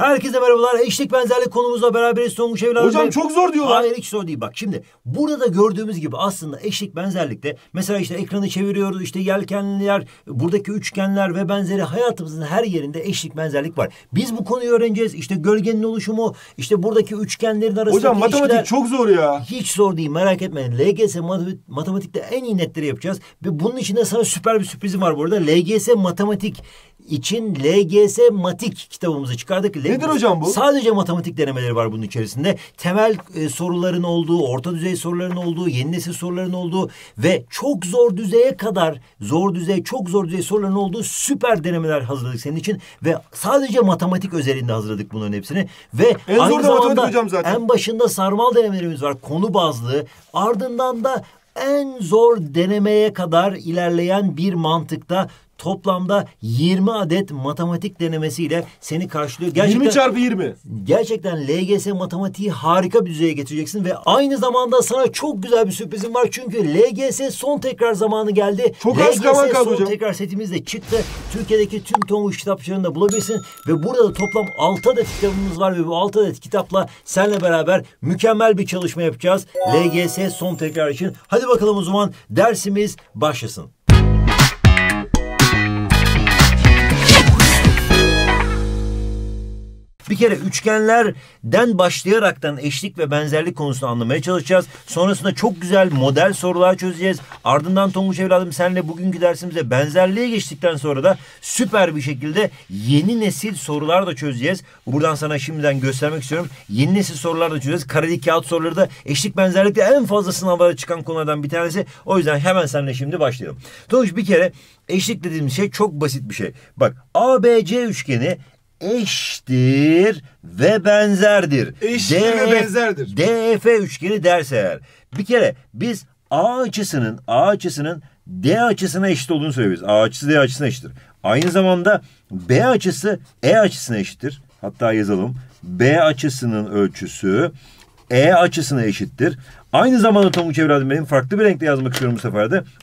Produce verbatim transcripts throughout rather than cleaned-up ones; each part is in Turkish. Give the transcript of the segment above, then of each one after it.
Herkese merhabalar. Eşlik benzerlik konumuzla beraberiz. Tonguç evladım. Hocam çok zor diyorlar. Hayır, hiç zor değil. Bak şimdi burada da gördüğümüz gibi aslında eşlik benzerlikte mesela işte ekranı çeviriyoruz, işte yelkenler, buradaki üçgenler ve benzeri hayatımızın her yerinde eşlik benzerlik var. Biz bu konuyu öğreneceğiz. İşte gölgenin oluşumu, işte buradaki üçgenlerin arasındaki Hocam matematik ilişkiler... çok zor ya. Hiç zor değil, merak etmeyin. L G S matematikte en iyi netleri yapacağız. Ve bunun için de sana süper bir sürprizim var bu arada. L G S matematik için L G S Matik kitabımızı çıkardık. Nedir hocam bu? Sadece matematik denemeleri var bunun içerisinde. Temel e, soruların olduğu, orta düzey soruların olduğu, yeni nesil soruların olduğu ve çok zor düzeye kadar, zor düzey, çok zor düzey soruların olduğu süper denemeler hazırladık senin için. Ve sadece matematik özelinde hazırladık bunların hepsini. Ve en aynı zor da zamanda matematik hocam zaten. En başında sarmal denemelerimiz var. Konu bazlı. Ardından da en zor denemeye kadar ilerleyen bir mantıkta toplamda yirmi adet matematik denemesiyle seni karşılıyor. Gerçekten, yirmi çarpı yirmi. Gerçekten L G S matematiği harika bir düzeye getireceksin ve aynı zamanda sana çok güzel bir sürprizim var. Çünkü L G S son tekrar zamanı geldi. Çok az zaman kaldı son hocam. tekrar setimiz de çıktı. Türkiye'deki tüm Tonguç kitapçılarında bulabilirsin ve burada da toplam altı adet kitabımız var ve bu altı adet kitapla seninle beraber mükemmel bir çalışma yapacağız. L G S son tekrar için. Hadi bakalım o zaman dersimiz başlasın. Bir kere üçgenlerden başlayaraktan eşlik ve benzerlik konusunu anlamaya çalışacağız. Sonrasında çok güzel model sorular çözeceğiz. Ardından Tonguç evladım seninle bugünkü dersimize benzerliğe geçtikten sonra da süper bir şekilde yeni nesil sorular da çözeceğiz. Buradan sana şimdiden göstermek istiyorum. Yeni nesil sorular da çözeceğiz. Kareli kağıt soruları da eşlik benzerlikte en fazla sınavlara çıkan konulardan bir tanesi. O yüzden hemen seninle şimdi başlayalım. Tonguç, bir kere eşlik dediğimiz şey çok basit bir şey. Bak, A B C üçgeni eşittir ve benzerdir. Eşittir ve benzerdir. D F üçgeni derse eğer. Bir kere biz A açısının A açısının D açısına eşit olduğunu söylüyoruz. A açısı D açısına eşittir. Aynı zamanda B açısı E açısına eşittir. Hatta yazalım. B açısının ölçüsü E açısına eşittir. Aynı zamanda Tonguç evladım benim farklı bir renkle yazmak istiyorum bu sefer de.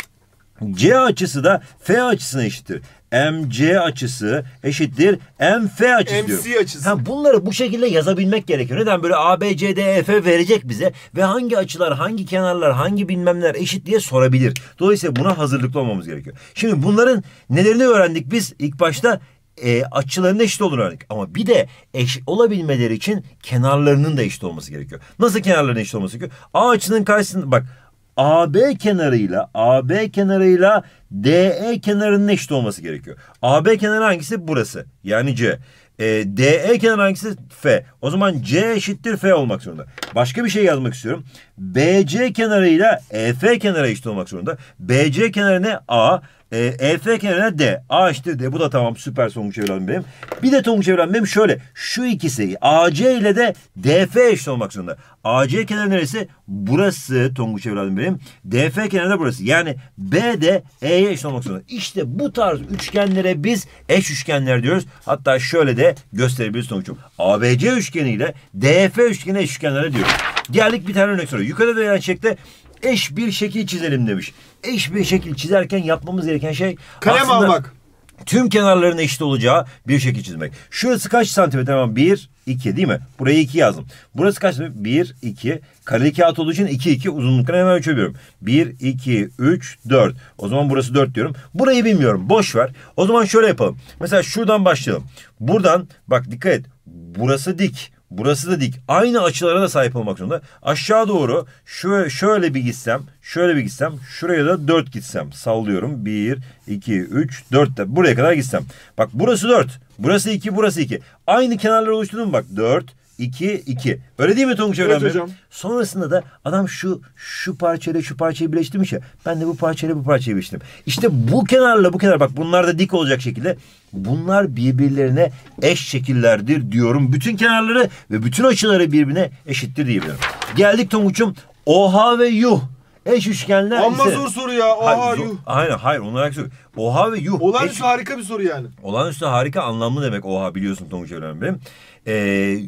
C açısı da F açısına eşittir. M C açısı eşittir M F açısı M C diyorum. açısı. Ha, bunları bu şekilde yazabilmek gerekiyor. Neden? Böyle A, B, C, D, E, F verecek bize ve hangi açılar, hangi kenarlar, hangi bilmemler eşit diye sorabilir. Dolayısıyla buna hazırlıklı olmamız gerekiyor. Şimdi bunların nelerini öğrendik biz? İlk başta e, açılarının eşit olduğunu öğrendik. Ama bir de eşit olabilmeleri için kenarlarının da eşit olması gerekiyor. Nasıl kenarlarının eşit olması gerekiyor? A açının karşısında bak, A B kenarıyla A B kenarıyla D E kenarının eşit olması gerekiyor. A B kenarı hangisi? Burası. Yani C. E, D E kenarı hangisi? F. O zaman C eşittir F olmak zorunda. Başka bir şey yazmak istiyorum. B C kenarıyla E F kenarı eşit olmak zorunda. B C kenarı ne? A. E, E F kenarına D. A eşittir D. Bu da tamam, süper Tonguç evladım benim. Bir de Tonguç evladım benim şöyle. Şu ikisi A C ile de D F eşit olmak zorunda. A C kenarı neresi? Burası Tonguç evladım benim. D F kenarı da burası. Yani B de E'ye eşit olmak zorunda. İşte bu tarz üçgenlere biz eş üçgenler diyoruz. Hatta şöyle de gösterebiliriz Tonguç'um. A B C üçgeni ile D F üçgeni eş üçgenlere diyoruz. Geldik bir tane örnek soru. Yukarıda verilen şekilde eş bir şekil çizelim demiş. Eş bir şekil çizerken yapmamız gereken şey kalem almak. Tüm kenarların eşit olacağı bir şekil çizmek. Şurası kaç santimetre? Tamam, bir, iki değil mi? Buraya iki yazdım. Burası kaç santimetre? bir, iki. Kareli kağıt olduğu için iki, iki. Uzunluklarını hemen ölçüyorum. bir, iki, üç, dört. O zaman burası dört diyorum. Burayı bilmiyorum. Boş ver. O zaman şöyle yapalım. Mesela şuradan başlayalım. Buradan bak, dikkat et. Burası dik. Burası da dik. Aynı açılara da sahip olmak zorunda. Aşağı doğru şöyle, şöyle bir gitsem, şöyle bir gitsem, şuraya da dört gitsem. Sallıyorum. bir, iki, üç, dört de. Buraya kadar gitsem. Bak, burası dört. Burası iki, burası iki. Aynı kenarları oluşturdum bak. dört, iki, iki. Öyle değil mi Tonguç evet evladım? hocam. Sonrasında da adam şu şu parçayla şu parçayı birleştirmiş ya. Ben de bu parçayla bu parçayı birleştirdim. İşte bu kenarla bu kenar, bak bunlar da dik olacak şekilde. Bunlar birbirlerine eş şekillerdir diyorum. Bütün kenarları ve bütün açıları birbirine eşittir diyebilirim. Geldik Tonguç'um. O H ve Yuh eş üçgenler Amma ise... zor soru ya. Oha Hayır, yuh. Aynen, hayır onlar soru. Oha ve Yuh. Olağanüstü eş... harika bir soru yani. Olağanüstü harika anlamlı demek oha, biliyorsun Tonguç evladım benim. Ee,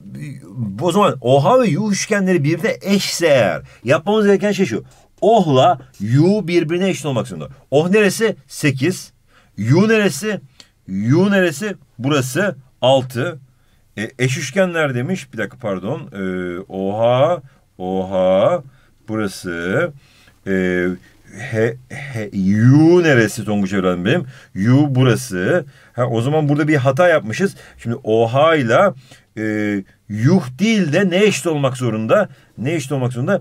o zaman oha ve yuh üçgenleri birbirine eşse eğer yapmamız gereken şey şu. Oh'la yuh birbirine eşit olmak zorunda. Oh neresi? sekiz. Yuh neresi? Yuh neresi? Burası altı. E, eş üçgenler demiş. Bir dakika pardon. E, OH, OH burası. E, he, he, U neresi Tonguç evladım benim? U burası. Ha, o zaman burada bir hata yapmışız. Şimdi OH ile e, yuh değil de ne eşit olmak zorunda? Ne eşit olmak zorunda?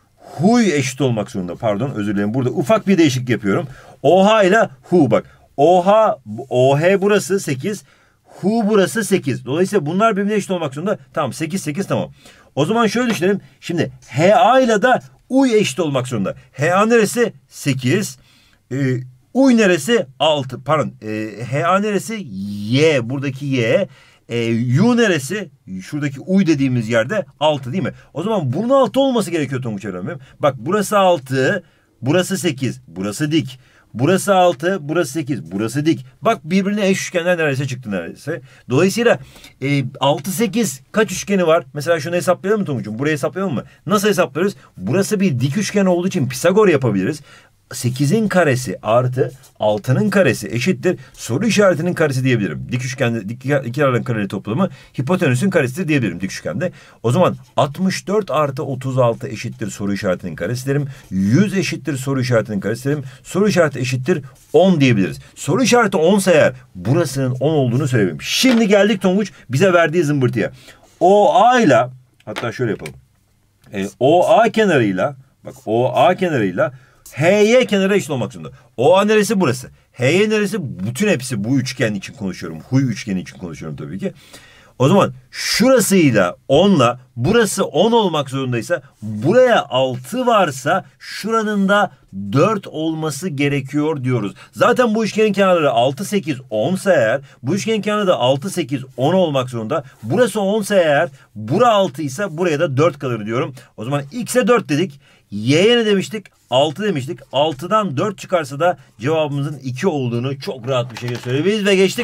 Huy eşit olmak zorunda. Pardon, özür dilerim. Burada ufak bir değişiklik yapıyorum. OH ile hu bak. OH, OH burası sekiz. Hu burası sekiz. Dolayısıyla bunlar birbirine eşit olmak zorunda. Tamam, sekiz sekiz tamam. O zaman şöyle düşünelim. Şimdi Ha ile de Uy eşit olmak zorunda. Ha neresi? sekiz. Ee, Uy neresi? altı. Pardon. Ee, Ha neresi? Y. Buradaki Y. Ee, U neresi? Şuradaki Uy dediğimiz yerde altı değil mi? O zaman bunun altı olması gerekiyor Tonguç öğrenmem. Bak burası altı. Burası sekiz. Burası dik. Burası altı, burası sekiz, burası dik. Bak birbirine eş üçgenler neredeyse çıktı neredeyse. Dolayısıyla e, altı sekiz kaç üçgeni var? Mesela şunu hesaplayalım mı Tonguç'um? Burayı hesaplayalım mı? Nasıl hesaplarız? Burası bir dik üçgen olduğu için Pisagor yapabiliriz. sekizin karesi artı altının karesi eşittir soru işaretinin karesi diyebilirim. Dik üçgende dik iki araların kareli toplamı hipotenüsün karesidir diyebilirim dik üçgende. O zaman altmış dört artı otuz altı eşittir soru işaretinin karesi derim. yüz eşittir soru işaretinin karesi derim. Soru işareti eşittir on diyebiliriz. Soru işareti on ise eğer burasının on olduğunu söyleyebilirim. Şimdi geldik Tonguç bize verdiği zımbırtıya. O A ile hatta şöyle yapalım. E, O A kenarıyla bak O A kenarıyla H Y kenara eşit olmak zorunda. O A neresi burası? H Y neresi? Bütün hepsi bu üçgen için konuşuyorum. Huy üçgeni için konuşuyorum tabii ki. O zaman şurasıyla onla burası on olmak zorundaysa buraya altı varsa şuranın da dört olması gerekiyor diyoruz. Zaten bu üçgenin kenarları altı sekiz on ise eğer bu üçgenin kenarı da altı sekiz on olmak zorunda. Burası on ise eğer bura altı ise buraya da dört kalır diyorum. O zaman x'e dört dedik. Y'ye ne demiştik? altı demiştik. altıdan dört çıkarsa da cevabımızın iki olduğunu çok rahat bir şekilde söyleyebiliriz ve geçtik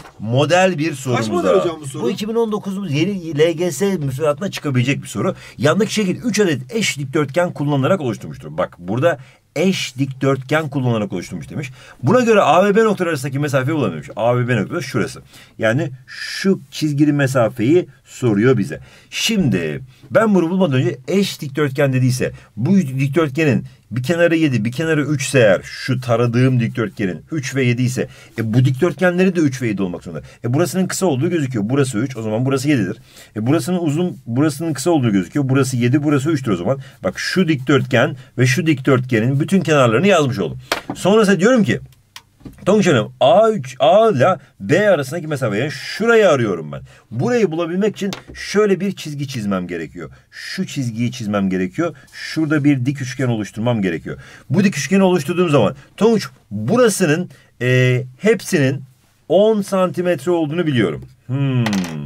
model bir sorumuza. Kaç model hocam bu soru? Bu iki bin on dokuzumuz yeni L G S müfredatına çıkabilecek bir soru. Yanlış şekil üç adet eş dikdörtgen kullanılarak oluşturmuştur. Bak burada eş dikdörtgen kullanarak oluşturmuş demiş. Buna göre A ve B noktaları arasındaki mesafeyi bulamıyormuş. A ve B noktası şurası. Yani şu çizgili mesafeyi soruyor bize. Şimdi ben bunu bulmadan önce eş dikdörtgen dediyse bu dikdörtgenin bir kenarı yedi, bir kenarı üç ise eğer şu taradığım dikdörtgenin üç ve yedi ise e, bu dikdörtgenleri de üç ve yedi olmak zorunda. E, burasının kısa olduğu gözüküyor. Burası üç, o zaman burası yedidir. E, burasının uzun, burasının kısa olduğu gözüküyor. Burası yedi, burası üçtür o zaman. Bak şu dikdörtgen ve şu dikdörtgenin bütün kenarlarını yazmış oldum. Sonrasında diyorum ki Tonguç Hanım A üç A ile B arasındaki mesafe yani şurayı arıyorum ben. Burayı bulabilmek için şöyle bir çizgi çizmem gerekiyor. Şu çizgiyi çizmem gerekiyor. Şurada bir dik üçgen oluşturmam gerekiyor. Bu dik üçgeni oluşturduğum zaman Tonguç burasının e, hepsinin on santimetre olduğunu biliyorum. Hmm.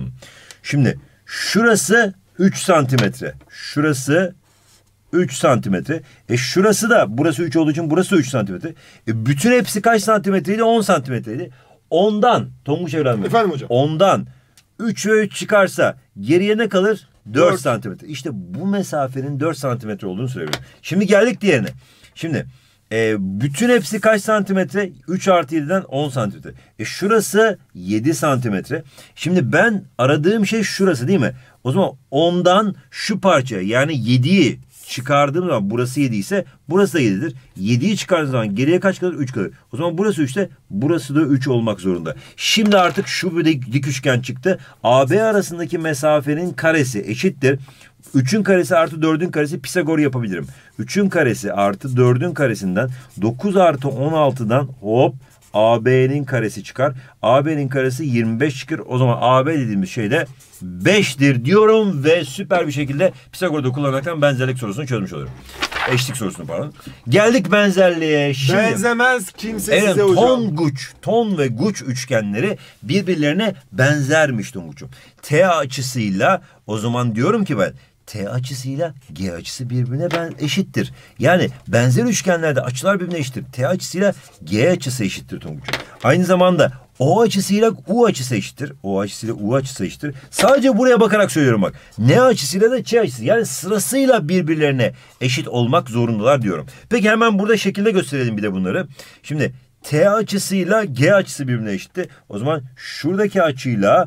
Şimdi şurası üç santimetre. Şurası üç santimetre. E şurası da burası üç olduğu için burası üç santimetre. E bütün hepsi kaç santimetreydi? on santimetreydi. Ondan Tonguç evladım. Efendim hocam. Ondan üç ve üç çıkarsa geriye ne kalır? dört santimetre. İşte bu mesafenin dört santimetre olduğunu söylüyorum. Şimdi geldik diğerine. Şimdi e, bütün hepsi kaç santimetre? üç artı yediden on santimetre. E şurası yedi santimetre. Şimdi ben aradığım şey şurası değil mi? O zaman ondan şu parça yani yediyi çıkardığım zaman burası yedi ise burası da yedidir. yediyi çıkardığım zaman geriye kaç kalır? üç kalır. O zaman burası üçte burası da üç olmak zorunda. Şimdi artık şu bir dik, dik üçgen çıktı. A B arasındaki mesafenin karesi eşittir. üçün karesi artı dördün karesi Pisagor yapabilirim. üçün karesi artı dördün karesinden dokuz artı on altıdan hop A B'nin karesi çıkar. A B'nin karesi yirmi beş çıkar. O zaman A B dediğimiz şey de beştir diyorum ve süper bir şekilde Pisagor'da kullanarak benzerlik sorusunu çözmüş oluyorum. Eşlik sorusunu pardon. Geldik benzerliğe. Şimdi, benzemez kimse evet, size hocam. ton güç, ton ve güç üçgenleri birbirlerine benzermiş Tonguç'um. T açısıyla o zaman diyorum ki ben T açısıyla G açısı birbirine ben eşittir. Yani benzer üçgenlerde açılar birbirine eşittir. T açısıyla G açısı eşittir Tonguç'um. Aynı zamanda O açısıyla U açısı eşittir. O açısıyla U açısı eşittir. Sadece buraya bakarak söylüyorum bak. N açısıyla da Ç açısı. Yani sırasıyla birbirlerine eşit olmak zorundalar diyorum. Peki hemen burada şekilde gösterelim bir de bunları. Şimdi T açısıyla G açısı birbirine eşitti. O zaman şuradaki açıyla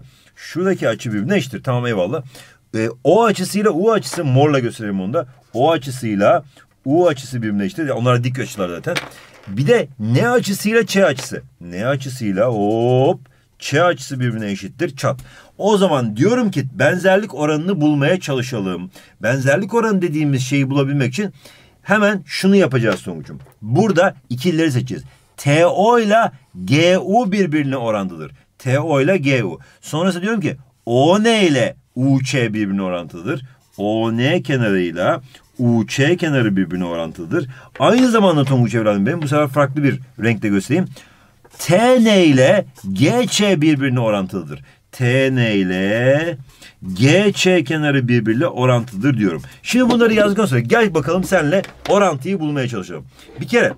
şuradaki açı birbirine eşittir. Tamam, eyvallah. E, O açısıyla U açısı, morla gösterelim onu da. O açısıyla U açısı birbirine eşittir. Onlar dik açılar zaten. Bir de N açısıyla Ç açısı. N açısıyla hop Ç açısı birbirine eşittir. Çat. O zaman diyorum ki benzerlik oranını bulmaya çalışalım. Benzerlik oranı dediğimiz şeyi bulabilmek için hemen şunu yapacağız Tonguç'um. Burada ikilileri seçeceğiz. T O ile G U birbirine orantıdır. T O ile G U. Sonrası diyorum ki O N ile U Ç birbirine orantılıdır. O N kenarıyla U Ç kenarı birbirine orantılıdır. Aynı zamanda Tonguç evladım benim bu sefer farklı bir renkte göstereyim. T N ile G Ç birbirine orantılıdır. T N ile G Ç kenarı birbiriyle orantılıdır diyorum. Şimdi bunları yazdıktan sonra gel bakalım seninle orantıyı bulmaya çalışalım. Bir kere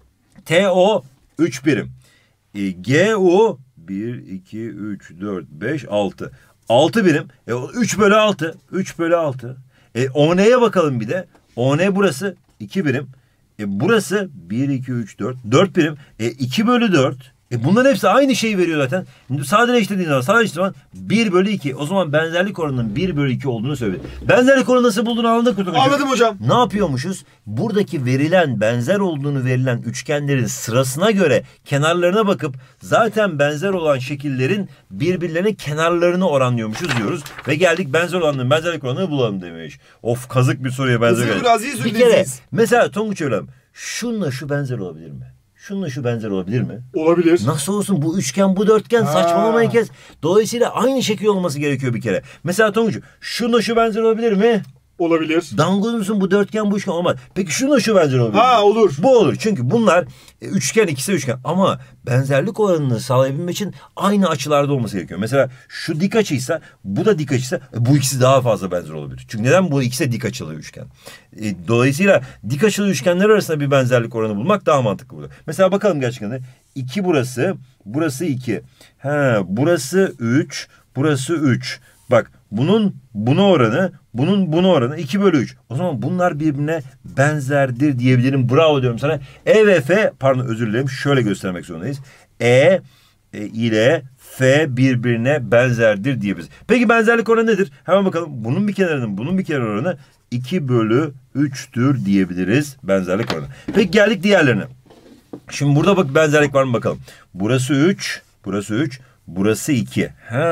T O üç birim. E, G U bir, iki, üç, dört, beş, altı. altı birim. E, üç bölü altı. üç bölü altı. E, O N'ye bakalım bir de. O N burası iki birim. E, burası bir, iki, üç, dört. dört birim. E, iki bölü dört. E, bunların hepsi aynı şeyi veriyor zaten. Sadeleştirdiğin zaman, sadeleştirdiğin zaman bir bölü iki. O zaman benzerlik oranının bir bölü iki olduğunu söyledi. Benzerlik oranı nasıl bulduğunu anladık mı? Anladım hocam. Ne yapıyormuşuz? Buradaki verilen, benzer olduğunu verilen üçgenlerin sırasına göre kenarlarına bakıp zaten benzer olan şekillerin birbirlerine kenarlarını oranlıyormuşuz diyoruz. Ve geldik benzer olanların benzerlik oranını bulalım demiş. Of, kazık bir soruya benzer. Hızlı biraz iyi Bir kere söylediniz. mesela Tonguç evladım, şunla şu benzer olabilir mi? Şunla şu benzer olabilir mi? Olabilir. Nasıl olsun, bu üçgen bu dörtgen, Ha. saçmalamayı kes. Dolayısıyla aynı şekil olması gerekiyor bir kere. Mesela Tonguç, şunla şu benzer olabilir mi? Olabilir. Dangoz musun, bu dörtgen bu üçgen olmaz. Peki şunla şu benzer olabilir mi? Ha, olur. Bu olur. Çünkü bunlar e, üçgen, ikisi de üçgen. Ama benzerlik oranını sağlayabilmek için aynı açılarda olması gerekiyor. Mesela şu dik açıysa, bu da dik açıysa e, bu ikisi daha fazla benzer olabilir. Çünkü neden? Bu ikisi de dik açılı üçgen. E, dolayısıyla dik açılı üçgenler arasında bir benzerlik oranı bulmak daha mantıklı burada. Mesela bakalım gerçekten de. iki burası, burası iki. Ha, burası üç, burası üç. Bak, bunun buna oranı, bunun buna oranı iki bölü üç. O zaman bunlar birbirine benzerdir diyebilirim. Bravo diyorum sana. E ve F, pardon özür dilerim, şöyle göstermek zorundayız. E, e ile F birbirine benzerdir diyebiliriz. Peki benzerlik oranı nedir? Hemen bakalım. Bunun bir kenarının bunun bir kenarı oranı iki bölü üçtür diyebiliriz benzerlik oranı. Peki geldik diğerlerine. Şimdi burada bak benzerlik var mı bakalım. Burası üç, burası üç. Burası iki.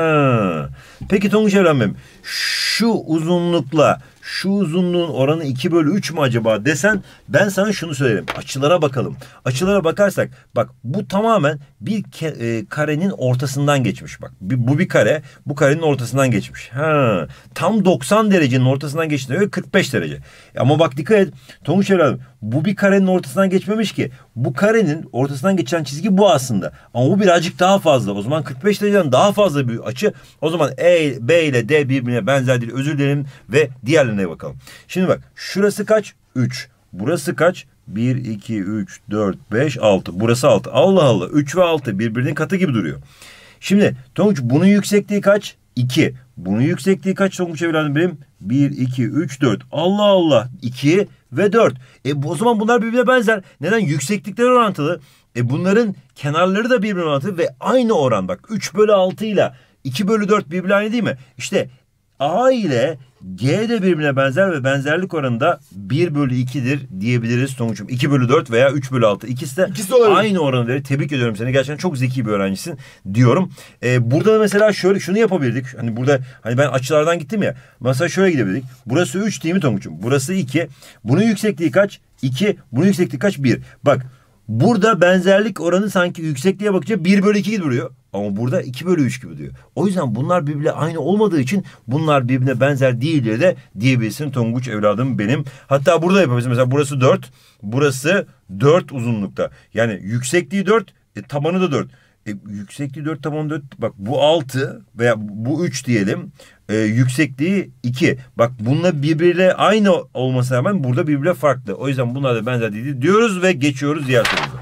Ha. Peki Tonguç evladım benim, şu uzunlukla şu uzunluğun oranı iki bölü üç mü acaba desen, ben sana şunu söylerim. Açılara bakalım. Açılara bakarsak bak, bu tamamen bir ke- e, karenin ortasından geçmiş. Bak bu bir kare, bu karenin ortasından geçmiş. Ha. Tam doksan derecenin ortasından geçtiğine göre kırk beş derece. Ama bak dikkat et Tonguç evladım, bu bir karenin ortasından geçmemiş ki. Bu karenin ortasından geçen çizgi bu aslında. Ama bu birazcık daha fazla. O zaman kırk beş dereceden daha fazla bir açı. O zaman E, B ile D birbirine benzer değil. Özür dilerim ve diğerlerine bakalım. Şimdi bak, şurası kaç? üç. Burası kaç? bir, iki, üç, dört, beş, altı. Burası altı. Allah Allah. üç ve altı birbirinin katı gibi duruyor. Şimdi Tonguç, bunun yüksekliği kaç? iki. Bunun yüksekliği kaç Tonguç evladım benim? bir, iki, üç, dört. Allah Allah. iki ve dört. E o zaman bunlar birbirine benzer. Neden? Yükseklikleri orantılı. E bunların kenarları da birbirine orantılı ve aynı oran. Bak, üç bölü altı ile iki bölü dört birbirine aynı değil mi? İşte A ile G de birbirine benzer ve benzerlik oranı da bir bölü ikidir diyebiliriz Tonguç'um. iki bölü dört veya üç bölü altı. İkisi de, İkisi de olabilir. aynı oranı verir. Tebrik ediyorum seni. Gerçekten çok zeki bir öğrencisin diyorum. Ee, burada da mesela şöyle şunu yapabilirdik. Hani burada, hani ben açılardan gittim ya. Mesela şöyle gidebilirdik. Burası üç değil mi Tonguç'um? Burası iki. Bunun yüksekliği kaç? iki. Bunun yüksekliği kaç? bir. Bak, burada benzerlik oranı sanki yüksekliğe bakınca bir bölü iki gibi duruyor. Ama burada iki bölü üç gibi diyor. O yüzden bunlar birbirine aynı olmadığı için bunlar birbirine benzer değildir de diyebilirsin Tonguç evladım benim. Hatta burada yapabiliriz. Mesela burası dört. Burası dört uzunlukta. Yani yüksekliği dört. E, tabanı da dört. E, yüksekliği dört, tabanı dört. Bak bu altı veya bu üç diyelim. E, yüksekliği iki. Bak bununla birbiriyle aynı olmasına rağmen burada birbiriyle farklı. O yüzden bunlar da benzer değil diyoruz ve geçiyoruz diğer sorumuza.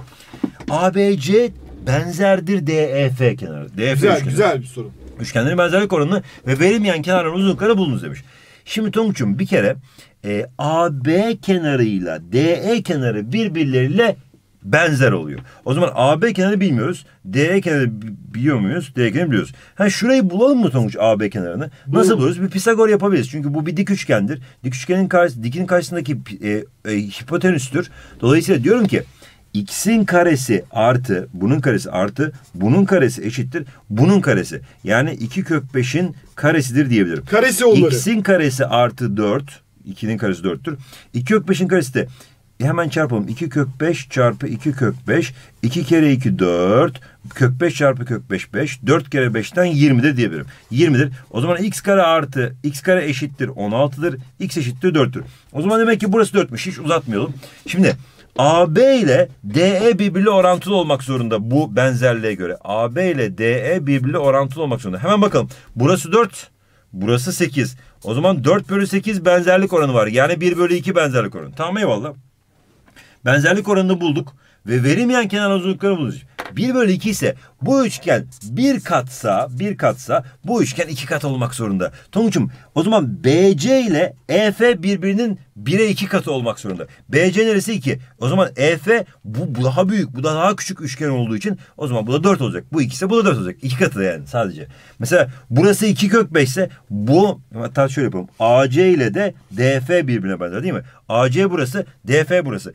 A B C benzerdir D E F kenarı. D E F Güzel, üçgeni. güzel bir soru. Üçgenlerin benzerlik oranını ve verilmeyen kenarların uzunluklarını bulunuz demiş. Şimdi Tonguç'um bir kere e, A B kenarıyla D E kenarı birbirleriyle benzer oluyor. O zaman A B kenarı bilmiyoruz. D E kenarı biliyor muyuz? D E kenarı biliyoruz. Ha şurayı bulalım mı Tonguç, A B kenarını? Nasıl buluruz? Bir Pisagor yapabiliriz. Çünkü bu bir dik üçgendir. Dik üçgenin karşı, dikin karşısındaki e, e, hipotenüstür. Dolayısıyla diyorum ki x'in karesi artı bunun karesi artı bunun karesi eşittir bunun karesi. Yani iki kök beşin karesidir diyebilirim. Karesi onları. X'in karesi artı dört. ikinin karesi dörttür. iki kök beşin karesi de e hemen çarpalım. iki kök beş çarpı iki kök beş. iki kere iki dört. Kök beş çarpı kök beş beş. dört kere beşten yirmidir diyebilirim. yirmidir. O zaman x kare artı x kare eşittir on altıdır. X eşittir dörttür. O zaman demek ki burası dörtmüş. Hiç uzatmayalım. Şimdi A B ile D E birbiriyle orantılı olmak zorunda bu benzerliğe göre. A B ile D E birbiriyle orantılı olmak zorunda. Hemen bakalım. Burası dört. Burası sekiz. O zaman dört bölü sekiz benzerlik oranı var. Yani bir bölü iki benzerlik oranı. Tamam, eyvallah. Benzerlik oranını bulduk. Ve verilmeyen kenar uzunlukları bulacağız. bir bölü iki ise bu üçgen bir katsa, bir katsa bu üçgen iki kat olmak zorunda. Tonguç'um, o zaman B C ile E F birbirinin bire iki katı olmak zorunda. B C neresi iki? O zaman E F bu, bu daha büyük, bu da daha küçük üçgen olduğu için o zaman bu da dört olacak. Bu iki ise bu da dört olacak. iki katı yani sadece. Mesela burası iki kök beş ise bu, hatta şöyle yapalım. A C ile de D F birbirine benzer değil mi? A C burası, D F burası.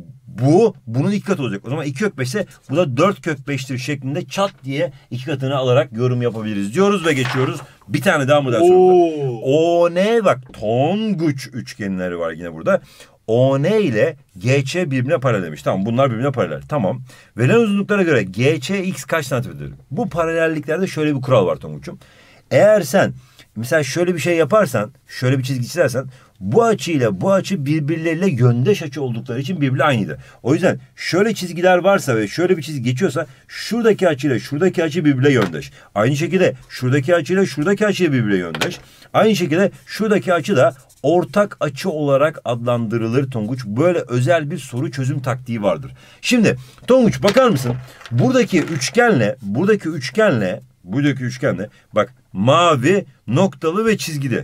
Bu bunun iki katı olacak. O zaman iki kök beş ise bu da dört kök beştir şeklinde çat diye iki katını alarak yorum yapabiliriz diyoruz ve geçiyoruz. Bir tane daha model sorumuz. O N bak, Tonguç üçgenleri var yine burada. O N ile G Ç birbirine paralel demiş. Tamam, bunlar birbirine paralel. Tamam. Verilen uzunluklara göre G Ç x kaç santimetredir? Bu paralelliklerde şöyle bir kural var Tonguç'um. Eğer sen mesela şöyle bir şey yaparsan, şöyle bir çizgi çizersen, bu açıyla bu açı birbirleriyle yöndeş açı oldukları için birbirine aynıdır. O yüzden şöyle çizgiler varsa ve şöyle bir çizgi geçiyorsa şuradaki açıyla şuradaki açı birbirine yöndeş. Aynı şekilde şuradaki açıyla şuradaki açı birbirine yöndeş. Aynı şekilde şuradaki açı da ortak açı olarak adlandırılır Tonguç. Böyle özel bir soru çözüm taktiği vardır. Şimdi Tonguç, bakar mısın? Buradaki üçgenle, buradaki üçgenle, buradaki üçgenle bak, mavi, noktalı ve çizgili.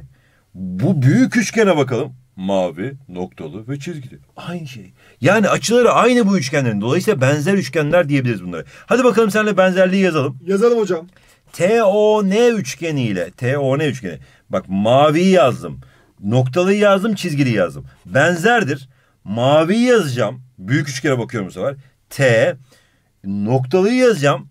Bu büyük üçgene bakalım. Mavi, noktalı ve çizgili. Aynı şey. Yani açıları aynı bu üçgenlerin. Dolayısıyla benzer üçgenler diyebiliriz bunlara. Hadi bakalım seninle benzerliği yazalım. Yazalım hocam. T O N üçgeniyle, T O N üçgeni. Bak, maviyi yazdım. Noktalıyı yazdım, çizgili yazdım. Benzerdir. Maviyi yazacağım. Büyük üçgene bakıyorum bu sefer. T. Noktalıyı yazacağım.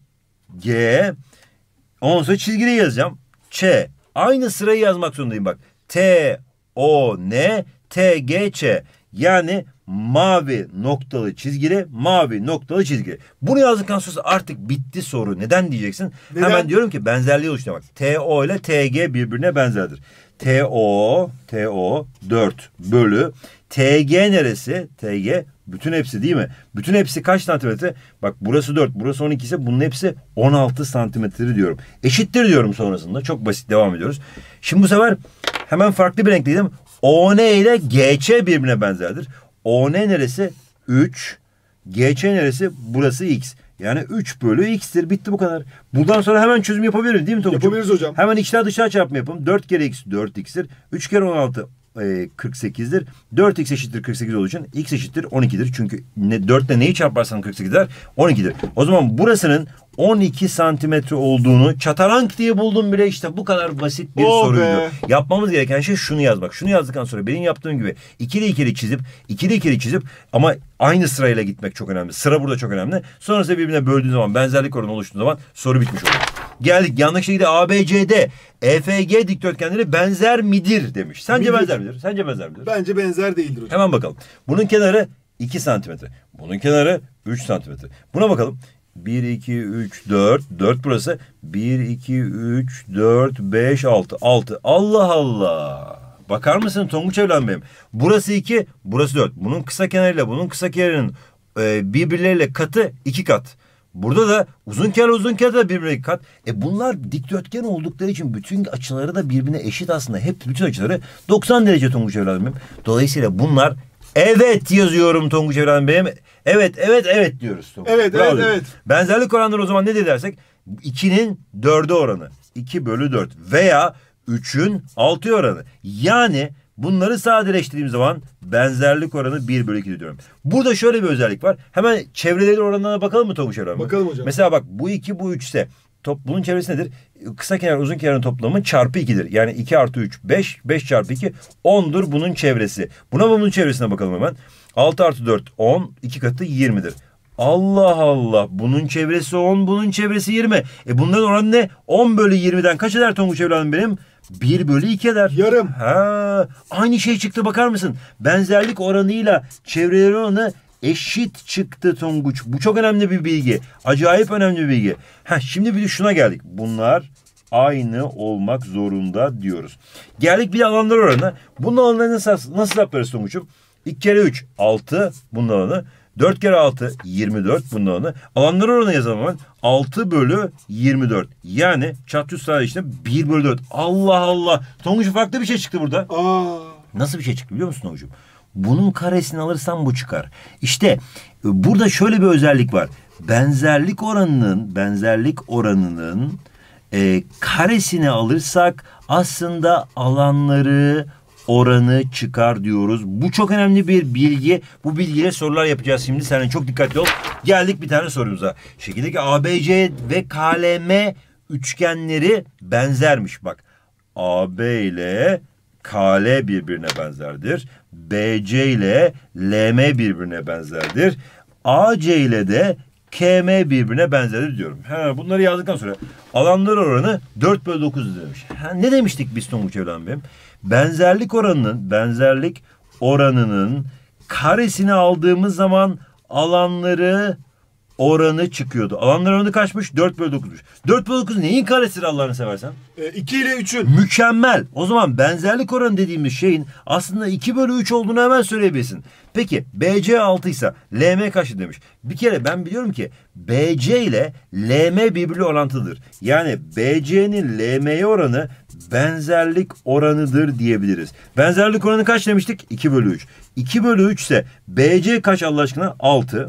G. Ondan sonra çizgili yazacağım. Ç. Aynı sırayı yazmak zorundayım bak. T O N T G Ç. Yani mavi noktalı çizgili, mavi noktalı çizgili. Bunu yazdıktan sonra artık bitti soru. Neden diyeceksin? Neden? Hemen diyorum ki benzerliği oluşturuyor bak. T O ile T G birbirine benzerdir. T O, T O dört bölü T G neresi? T G bütün hepsi değil mi? Bütün hepsi kaç santimetre? Bak, burası dört, burası on iki ise bunun hepsi on altı santimetre diyorum. Eşittir diyorum sonrasında. Çok basit, devam ediyoruz. Şimdi bu sefer hemen farklı bir renkliydim. O N ile G Ç birbirine benzerdir. O N neresi? üç. G Ç neresi? Burası X. Yani üç bölü X'tir. Bitti, bu kadar. Buradan sonra hemen çözüm yapabiliriz değil mi Tonguç'um? Yapabiliriz hocam. Hemen içler dışlar çarpımı yapalım. dört kere X dört X'tir. üç kere on altı e, kırk sekizdir. dört X eşittir kırk sekiz olduğu için X eşittir on ikidir. Çünkü ne, dört ile neyi çarparsan kırk sekiz eder? on ikidir. O zaman burasının on iki santimetre olduğunu çatarank diye buldum bile, işte bu kadar basit bir Oh soruydu. be. Yapmamız gereken şey şunu yazmak. Şunu yazdıktan sonra benim yaptığım gibi ikili ikili çizip, ikili ikili çizip ama aynı sırayla gitmek çok önemli. Sıra burada çok önemli. Sonrasında birbirine böldüğün zaman, benzerlik oranı oluştuğu zaman soru bitmiş olur. Geldik yanlış şekilde A B C D E F G dikdörtgenleri benzer midir demiş. Sence Midir. benzer midir? Sence benzer midir? Bence benzer değildir hocam. Hemen bakalım. Bunun kenarı iki santimetre. Bunun kenarı üç santimetre. Buna bakalım. bir, iki, üç, dört. dört burası. bir, iki, üç, dört, beş, altı. altı. Allah Allah. Bakar mısın Tonguç evladım benim? Burası iki, burası dört. Bunun kısa kenarıyla bunun kısa kenarının e, birbirleriyle katı iki kat. Burada da uzun kenar uzun kenar da birbirine iki kat. E bunlar dikdörtgen oldukları için bütün açıları da birbirine eşit aslında. Hep bütün açıları doksan derece Tonguç evladım benim. Dolayısıyla bunlar evet yazıyorum Tonguç evladım benim. Evet, evet, evet diyoruz. Tonguç. Evet, Bravo evet, diyoruz. evet. Benzerlik oranları o zaman ne diye dersek? ikinin dörde oranı. iki bölü dört. Veya üçün altıya oranı. Yani bunları sadeleştirdiğim zaman benzerlik oranı bir bölü iki diyorum. Burada şöyle bir özellik var. Hemen çevreleri oranlarına bakalım mı Tonguç Evren? Bakalım hocam. Mesela bak bu iki bu üç ise top, bunun çevresi nedir? Kısa kenar uzun kenarın toplamı çarpı ikidir. Yani iki artı üç beş. beş çarpı iki ondur bunun çevresi. Buna bunun çevresine bakalım hemen. altı artı dört on. iki katı yirmidir. Allah Allah. Bunun çevresi on, bunun çevresi yirmi. E bunların oranı ne? on bölü yirmiden kaç eder Tonguç evladım benim? bir bölü iki eder. Yarım. Ha, aynı şey çıktı bakar mısın? Benzerlik oranıyla çevreleri oranı eşit çıktı Tonguç. Bu çok önemli bir bilgi. Acayip önemli bir bilgi. Ha, şimdi bir de şuna geldik. Bunlar aynı olmak zorunda diyoruz. Geldik bir de alanlar oranı. Bunun alanlarını nasıl, nasıl yaparız Tonguç'um? iki kere üç altı bunun alanı. dört kere altı yirmi dört bunun alanı. Alanlar oranı yazalım hemen. altı bölü yirmi dört. Yani çarpı üstü işte bir bölü dört. Allah Allah. Tonguç farklı bir şey çıktı burada. Aa. Nasıl bir şey çıktı biliyor musun Tonguç'um? Bunun karesini alırsan bu çıkar. İşte burada şöyle bir özellik var. Benzerlik oranının benzerlik oranının e, karesini alırsak aslında alanları oranı çıkar diyoruz. Bu çok önemli bir bilgi. Bu bilgiyle sorular yapacağız şimdi. Sen çok dikkatli ol. Geldik bir tane sorumuza. Şekildeki A B C ve K L M üçgenleri benzermiş. Bak A B ile K L birbirine benzerdir. B C ile L M birbirine benzerdir. A C ile de K M birbirine benzerdir diyorum. Ha, bunları yazdıktan sonra alanlar oranı dört bölü dokuz demiş. Ha, ne demiştik biz Tonguç evladım benim? Benzerlik oranının benzerlik oranının karesini aldığımız zaman alanları oranı çıkıyordu. Alanlar oranı kaçmış? dört bölü dokuzmuş. dört bölü dokuz neyin karesidir Allah'ını seversen? E, iki ile üçün. Mükemmel. O zaman benzerlik oranı dediğimiz şeyin aslında iki bölü üç olduğunu hemen söyleyebilirsin. Peki B C altı ise L M kaçtı demiş. Bir kere ben biliyorum ki B C ile L M birbiriyle orantıdır. Yani B C'nin L M'ye oranı benzerlik oranıdır diyebiliriz. Benzerlik oranı kaç demiştik? iki bölü üç. iki bölü üç ise B C kaç Allah aşkına? altı.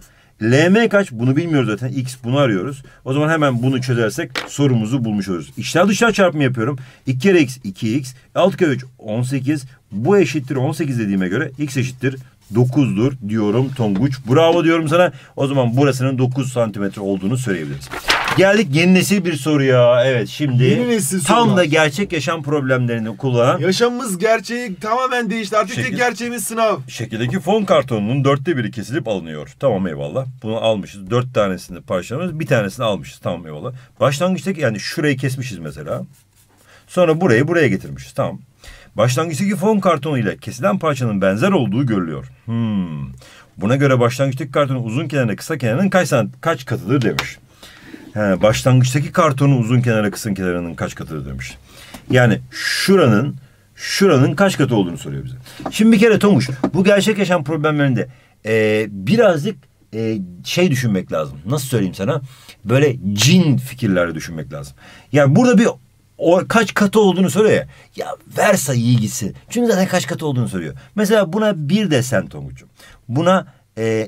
L M kaç? Bunu bilmiyoruz zaten. X bunu arıyoruz. O zaman hemen bunu çözersek sorumuzu bulmuş oluruz. İçler dışlar çarpımı yapıyorum. iki kere x iki x. altı kere üç on sekiz. Bu eşittir on sekiz dediğime göre x eşittir dokuzdur diyorum Tonguç. Bravo diyorum sana. O zaman burasının dokuz santimetre olduğunu söyleyebiliriz. Geldik yeni nesil bir soruya. Evet şimdi Yeni nesil tam sorular. da gerçek yaşam problemlerini kullanan Yaşamımız gerçeği tamamen değişti. Artık Şekil- tek gerçeğimiz sınav. şekildeki fon kartonunun dörtte biri kesilip alınıyor. Tamam eyvallah. Bunu almışız. Dört tanesini parçalamışız. Bir tanesini almışız. Tamam eyvallah. Başlangıçtaki yani şurayı kesmişiz mesela. Sonra burayı buraya getirmişiz. Tamam. Başlangıçtaki fon kartonu ile kesilen parçanın benzer olduğu görülüyor. Hmm. Buna göre başlangıçtaki kartonun uzun kenarına kısa kenarının kaç, kaç katıdır demiş. He, başlangıçtaki kartonun uzun kenarı kısa kenarının kaç katıdır demiş. Yani şuranın şuranın kaç katı olduğunu soruyor bize. Şimdi bir kere Tonguç bu gerçek yaşam problemlerinde e, birazcık e, şey düşünmek lazım. Nasıl söyleyeyim sana? Böyle cin fikirlerle düşünmek lazım. Yani burada bir o kaç katı olduğunu soruyor ya. Ya ver sayıyı gitsin. Çünkü zaten kaç katı olduğunu soruyor. Mesela buna bir desen Tonguç'um. Buna e,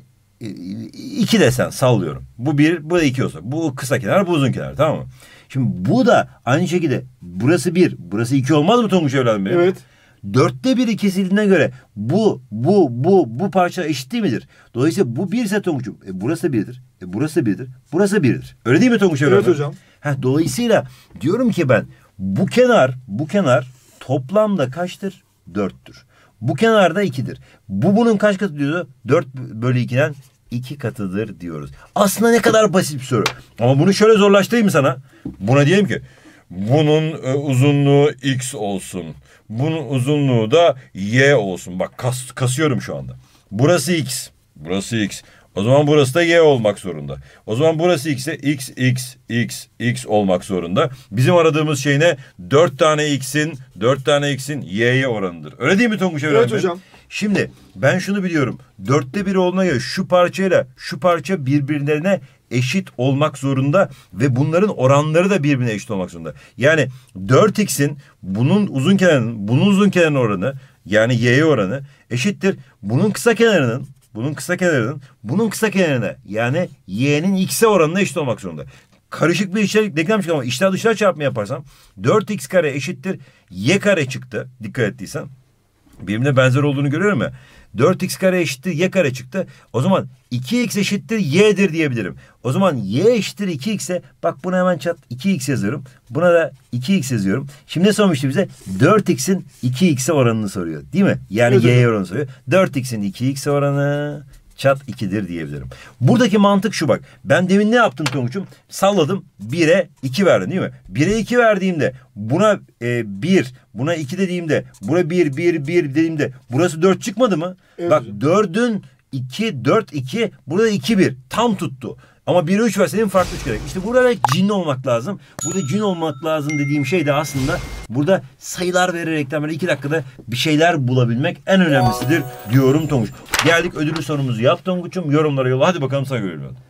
iki desen sallıyorum. Bu bir, bu da iki olsa. Bu kısa kenar, bu uzun kenar, tamam mı? Şimdi bu da aynı şekilde burası bir, burası iki olmaz mı Tonguç evladım benim? Evet. Dörtte biri kesildiğine göre bu, bu, bu, bu parça eşit değil midir? Dolayısıyla bu bir ise Tonguç'um. E, burası birdir. E, burası birdir. Burası birdir. Öyle değil mi Tonguç evladım? Evet hocam. Heh, dolayısıyla diyorum ki ben bu kenar, bu kenar toplamda kaçtır? Dörttür. Bu kenarda ikidir. Bu bunun kaç katı diyordu? Dört bölü ikiden iki katıdır diyoruz. Aslında ne kadar basit bir soru. Ama bunu şöyle zorlaştırayım sana. Buna diyelim ki bunun e, uzunluğu x olsun. Bunun uzunluğu da y olsun. Bak kas, kasıyorum şu anda. Burası x. Burası x. O zaman burası da y olmak zorunda. O zaman burası x ise x, x, x, x olmak zorunda. Bizim aradığımız şey ne? Dört tane x'in, dört tane x'in y'ye oranıdır. Öyle değil mi Tonguç evladım? Evet hocam. Şimdi ben şunu biliyorum. Dörtte biri olduğuna göre şu parçayla şu parça birbirlerine eşit olmak zorunda ve bunların oranları da birbirine eşit olmak zorunda. Yani dört x'in bunun uzun kenarının, bunun uzun kenarının oranı yani y'ye oranı eşittir. Bunun kısa kenarının Bunun kısa kenarının, bunun kısa kenarına yani y'nin x'e oranına eşit olmak zorunda. Karışık bir işler denklem çıktı ama içler dışlar çarpımı yaparsam dört x kare eşittir y kare çıktı. Dikkat ettiysen. birbirine benzer olduğunu görüyorum ya. dört x kare eşittir y kare çıktı. O zaman iki x eşittir y'dir diyebilirim. O zaman y eşittir iki x'e bak buna hemen çat iki x yazıyorum. Buna da iki x yazıyorum. Şimdi ne sormuştu bize? dört x'in iki x'e oranını soruyor. Değil mi? Yani evet, y'ye oranını soruyor. dört x'in iki x'e oranı çat ikidir diyebilirim. Buradaki mantık şu bak. Ben demin ne yaptım Tonguç'um? Salladım. bire iki verdim değil mi? bire iki verdiğimde buna e, bir, buna iki dediğimde buna bir, bir, bir dediğimde burası dört çıkmadı mı? Evet. Bak dördün iki, dört, iki burada iki, bir. Tam tuttu. Ama bire üç verseydin farklı çıkacak. İşte burada cin olmak lazım. Burada cin olmak lazım dediğim şey de aslında burada sayılar vererekten böyle iki dakikada bir şeyler bulabilmek en önemlisidir diyorum Tonguç. Geldik ödüllü sorumuzu yap Tonguç'um. Yorumlara yolla. Hadi bakalım sana görelim.